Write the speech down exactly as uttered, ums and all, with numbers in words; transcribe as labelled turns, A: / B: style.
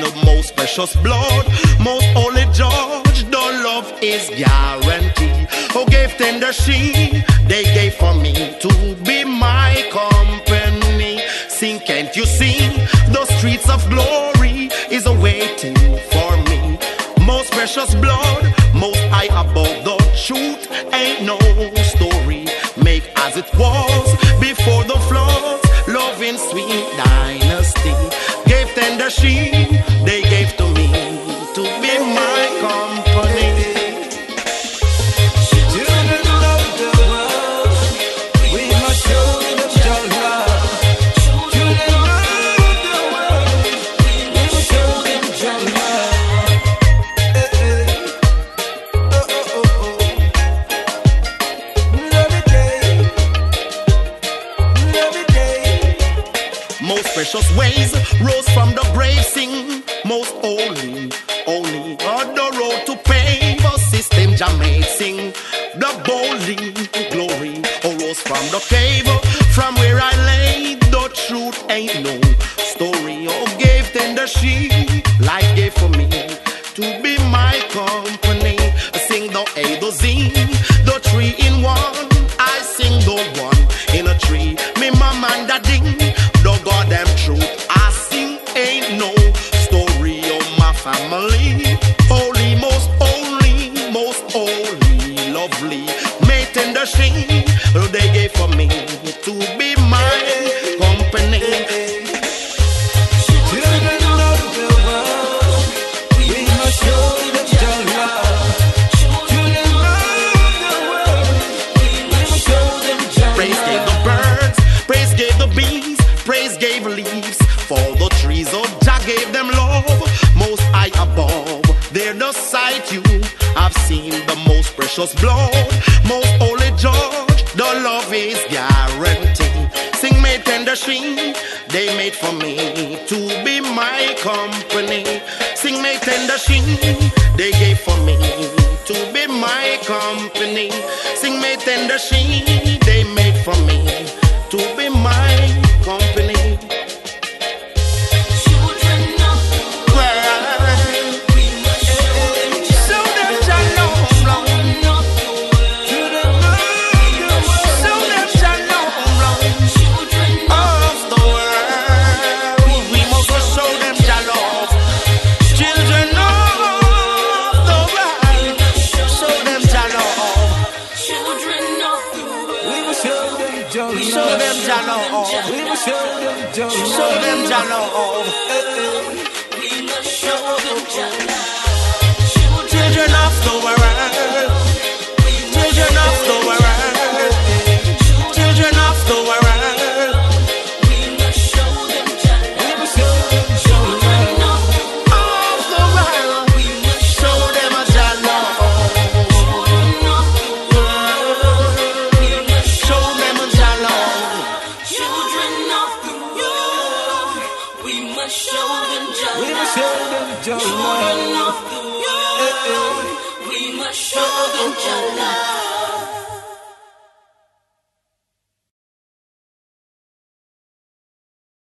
A: the most precious blood, most holy judge, the love is guaranteed. Who gave tender she, they gave for me to be my company. Sing, can't you see, the streets of glory is awaiting for me. Most precious blood, most high above the truth, ain't no story. Make as it was before the flood, loving sweet dynasty. Gave tender she, they gave to me to be my company.
B: Children of the world, we must show them your love. Children of the world, we must show them your love. Eh, eh. Oh, oh, oh, oh. Love it day, love it day.
A: Most precious ways rose from the grave, sing most holy, only on the road to pave a system Jamaic, sing the boldly glory arose from the cave, from where I lay, the truth ain't no story. Oh, gave tender she, life gave for me to be my company. Sing the A, the Z, the three in one. I sing the one in a tree. Me mama and daddy, the goddamn truth. I sing ain't no story of my family. Holy, most holy, most holy, lovely. Made tender she, they gave for me to be my company.
B: Children of the world, we must show them your love. Children of the world, we must show them your
A: Praise gave
B: love.
A: the birds, praise gave the bees, praise gave leaves. For the trees, oh Jah gave them love. Most high above, they're the sight you have seen. The most precious blood, most holy judge, the love is guaranteed. Sing, made tender she, they made for me to be my company. Sing, made tender she, they gave for me to be my company. Sing, made tender she, they made for me to be my company.
B: Show them Jah love. We must show them Jah love.
A: Show them Jah love.
B: We must show them Jah love.
A: Children of the world, children of the world, children of the world,
B: We must show them Jah love. We must show them Jah love.
A: of the world,
B: We must
A: show them a Jah love.
B: We must
A: Show them a Jah love.
B: children of the world. We must show them Jah love. We must show them Jah love. We must show them Jah love.